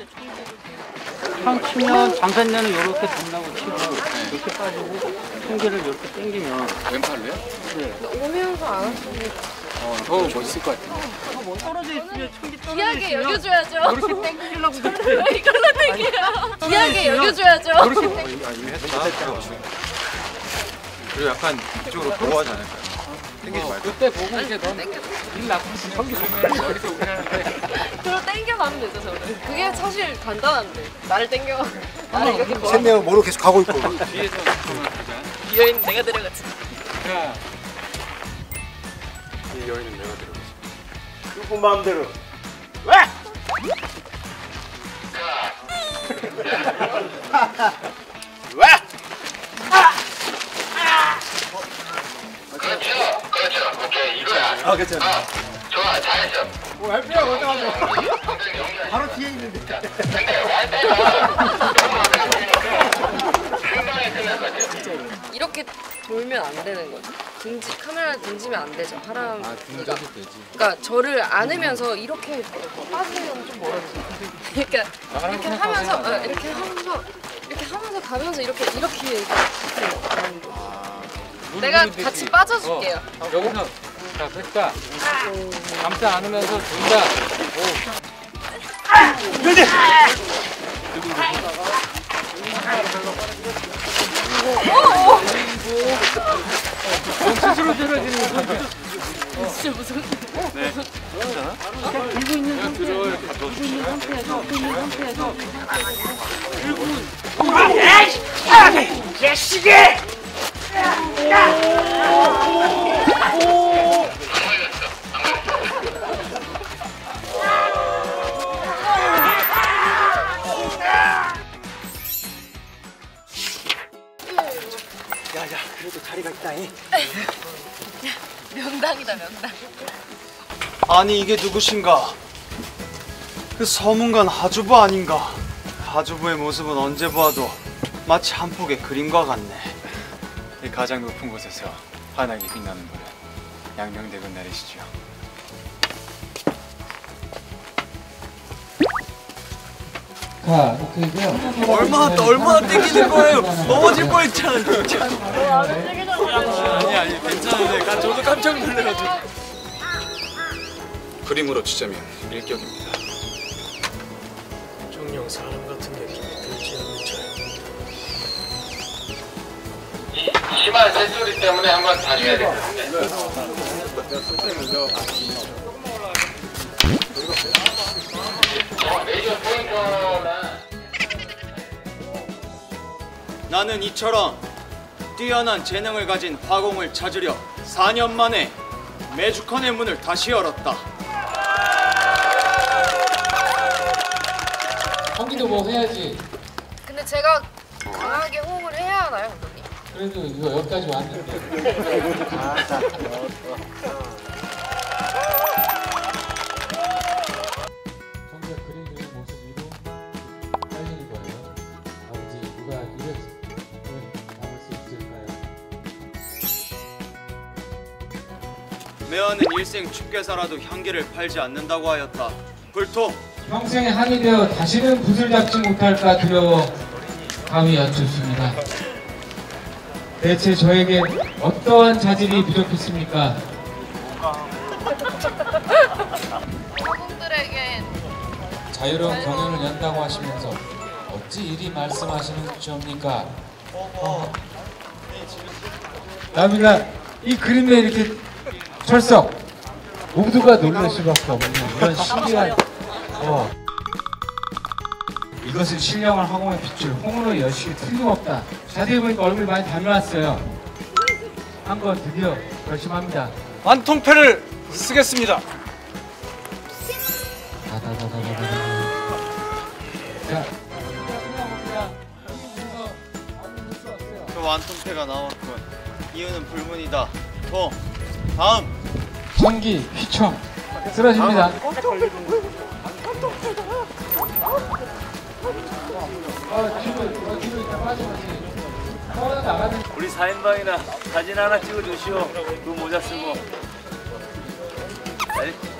창 치면 장산내는 이렇게 담나고 치고 이렇게 빠지고 총기를 이렇게 당기면 왼팔로요? 네. 오면서 안 하시는 더 멋있을 것 같아요. 떨어져 있으면 총기 떨어져 귀하게 있으면 여겨줘야죠. 이렇게 당기려고 이걸로 땡겨요. 귀하게 여겨줘야죠. 이미 했다. 그리고 약간 이쪽으로 보호하지 않을까요? 땡기지 말고. 그때 보고 이제 넌일 나쁜 총기 쏘면 여기서 우리 하는데 그걸 땡겨가면 되죠, 저는. 그게 사실 간단한데. 나를 땡겨. 나를 이렇게 세 명은 뭐로 계속 가고 있고. 뒤에서 그러면 되잖아. 이 여인 내가 데려갔지. 자, 이 여인은 내가 데려갔지. 누구 마음대로. 왜? 왜? 그렇죠. 오케이, 이거야. 아, 괜찮아. 좋아, 잘했어. 뭐 할 필요가 없어가지고. 바로 뒤에 있는데. 근데 와이파이가 한 방에 끝날 것 같아요. 이렇게 돌면 안 되는 거죠. 카메라를 등지면 안 되죠. 등져도 되지. 그러니까 저를 안으면서 이렇게 빠지면 좀 멀어지죠. 그러니까 이렇게 하면서 이렇게 하면서 가면서 이렇게 가는 거. 내가 같이 빠져줄게요. 여기서 자 됐다 감싸 안으면서 준다 스스로 들어지는 거 진짜 무서워. 네. 괜찮아? 들고 있는 들어 상태에서 야야, 그래도 자리가 있다잉. 명당이다, 명당. 아니 이게 누구신가? 그 서문관 하주부 아닌가? 하주부의 모습은 언제 보아도 마치 한 폭의 그림과 같네. 이 가장 높은 곳에서 환하게 빛나는 분은 양명대군 날이시죠. 자, 이렇게고요. 얼마나 땡기는 거예요? 넘어질 뻔했잖아 진짜. 아니 괜찮은데 저도 깜짝 놀라가지고. 그림으로 치자면 일격입니다. 정녕 사람 같은 느낌이 들지 않는 자. 심한 새소리 때문에 한번 다녀야 되거든요. 메이저 포인터나 나는 이처럼 뛰어난 재능을 가진 화공을 찾으려 4년 만에 매주컨의 문을 다시 열었다. 경기도 뭐 해야지. 근데 제가 강하게 호응을 해야 하나요, 감독님? 그래도 이거 여기까지 왔는데. 정작 그림 그린 모습 위로 떨리는 거예요. 아버지 누가 이런 남을 수 있을까요? 매화는 일생 춥게 살아도 향기를 팔지 않는다고 하였다. 불통! 평생에 한이 되어 다시는 붓을 잡지 못할까 두려워 감히 여쭙습니다. 대체 저에게 어떠한 자질이 부족했습니까? 화공들에게 자유로운 경연을 연다고 하시면서 어찌 이리 말씀하시는 겁니까? 남이가 이 그림에 이렇게 철석 모두가 놀랄 수밖에 없는 이런 신기한 이것은 신령한 화공의 빛을 홍으로 여시기 틀림없다. 자세히 보니까 얼굴이 많이 닮아왔어요. 한 건 드디어 결심합니다. 완통패를 쓰겠습니다. 자, 그 완통패가 나왔군. 이유는 불문이다. 다음! 전기 휘청 쓰러집니다. 우리 4인방이나 사진 하나 찍어주시오 그 모자 쓰고